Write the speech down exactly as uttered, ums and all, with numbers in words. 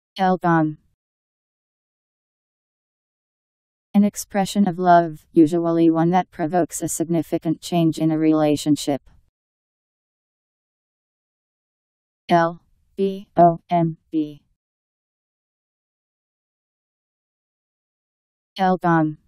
Lbom. An expression of love, usually one that provokes a significant change in a relationship. L B O M B. Lbom.